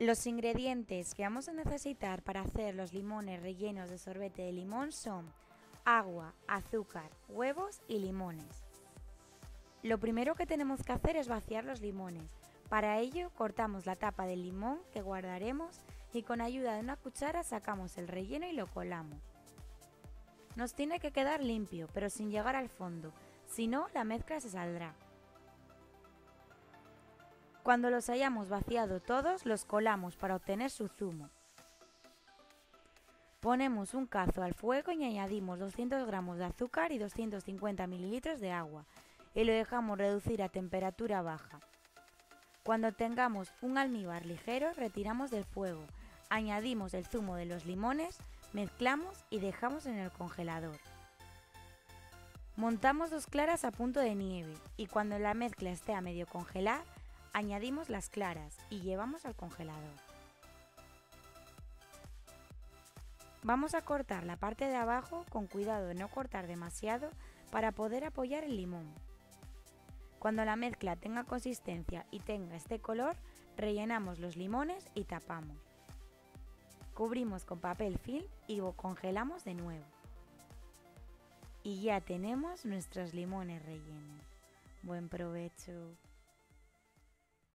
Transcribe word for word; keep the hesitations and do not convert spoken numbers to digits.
Los ingredientes que vamos a necesitar para hacer los limones rellenos de sorbete de limón son agua, azúcar, huevos y limones. Lo primero que tenemos que hacer es vaciar los limones. Para ello cortamos la tapa del limón que guardaremos y con ayuda de una cuchara sacamos el relleno y lo colamos. Nos tiene que quedar limpio, pero sin llegar al fondo, si no la mezcla se saldrá. Cuando los hayamos vaciado todos, los colamos para obtener su zumo. Ponemos un cazo al fuego y añadimos doscientos gramos de azúcar y doscientos cincuenta mililitros de agua y lo dejamos reducir a temperatura baja. Cuando tengamos un almíbar ligero, retiramos del fuego, añadimos el zumo de los limones, mezclamos y dejamos en el congelador. Montamos dos claras a punto de nieve y cuando la mezcla esté a medio congelar, añadimos las claras y llevamos al congelador. Vamos a cortar la parte de abajo con cuidado de no cortar demasiado para poder apoyar el limón. Cuando la mezcla tenga consistencia y tenga este color, rellenamos los limones y tapamos. Cubrimos con papel film y congelamos de nuevo. Y ya tenemos nuestros limones rellenos. Buen provecho.